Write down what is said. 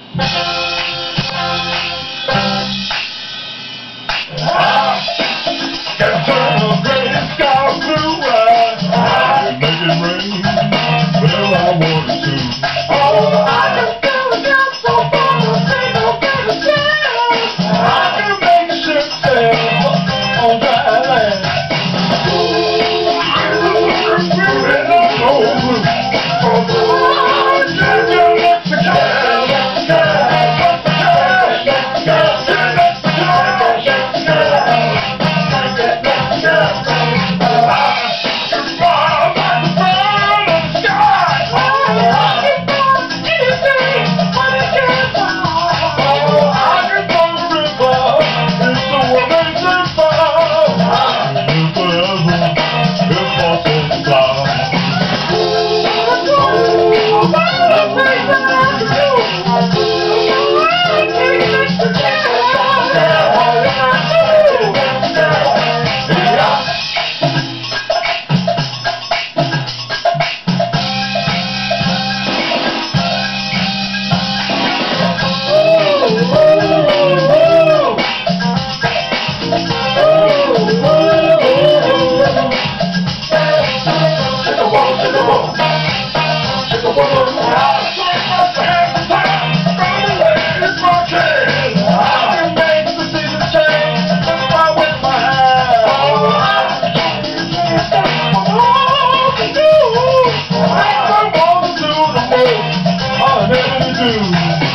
Gotta turn the gray sky blue and make it rain. Well, I wanted to. Oh, I just gotta get so far, ain't no better chance. I can make a ship sail on dry land. And I'm no blue. I never do.